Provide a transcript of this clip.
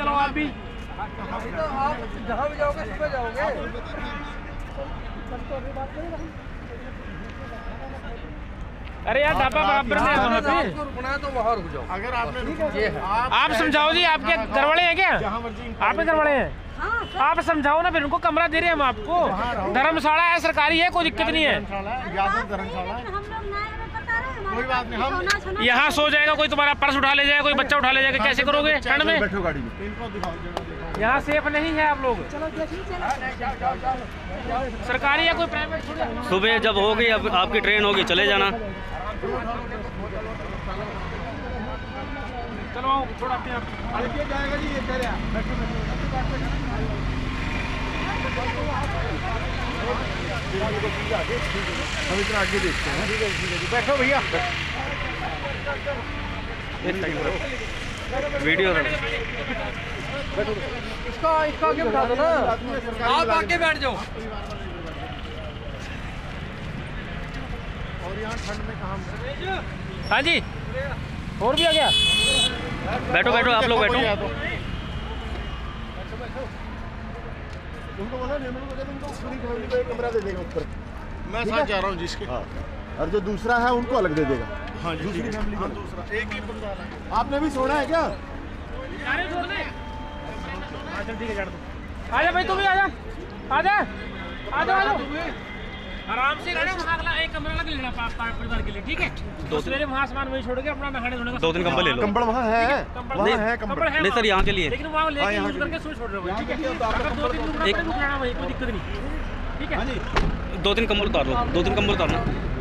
चलो आप भी। तो आप जहाँ भी जाओगे सुबह जाओगे। अरे यार ढाबा बराबर में है वहाँ पे। आपको रुकना है तो वहाँ रुक जाओ। अगर आपने ये है। आप समझाओ जी, आपके घर वाले हैं क्या? आपके घर वाले हैं? आप समझाओ ना, फिर उनको कमरा दे रहे हैं हम आपको। धर्मशाला है, सरकारी है, कोई दिक्कत नहीं है। धर्मशाला कोई बात नहीं, हम यहाँ सो जाएगा कोई, तुम्हारा पर्स उठा ले जाएगा, कोई बच्चा उठा ले जाएगा, कैसे करोगे ठंड में? बैठो गाड़ी में, इनको दिखाओ। यहाँ सेफ नहीं है आप लोग। सरकारी या कोई प्राइवेट थोड़ी। सुबह जब होगी, अब आपकी ट्रेन होगी, चले जाना। चलो आओ, थोड़ा अपने आप जाएगा जी, ये कह रहा हम इतना आगे देखते हैं। बैठो भैया। वीडियो इसका आगे बैठा दो ना, आप आगे बैठ जाओ। और यहाँ ठंड में कहाँ? हाँ जी, और भी आ गया। बैठो बैठो, आप लोग बैठो। तुमको बोला निर्मल को, तुमको पूरी फैमिली को एक कमरा दे देगा ऊपर। मैं साथ जा रहा हूँ जिसके। हाँ, और जो दूसरा है उनको अलग दे देगा। हाँ जी, दूसरी फैमिली को दूसरा एक ही कमरा। आपने भी सोना है क्या? चल ठीक है, जाड़ दो। आजा भाई, तू भी आजा, आजा, आजा, आजा। आराम से रहना, वहाँ अगला एक कमरा लग लेना परिवार के लिए, ठीक है? तो सवेरे वहाँ सामान वही छोड़ के अपना नहाने धोने का 2-3 कंबल ले लो। कंबल वहाँ है, वहाँ है कंबल। नहीं सर, यहाँ के लिए। लेकिन वहाँ लेके यूज करके सोच छोड़ रहे हो, ठीक है? अगर 2-3 रुक रहना वहीं, कोई दिक्कत नहीं, ठीक है? 2-3 कंबल उतार लो, 2-3 कंबल उतारना।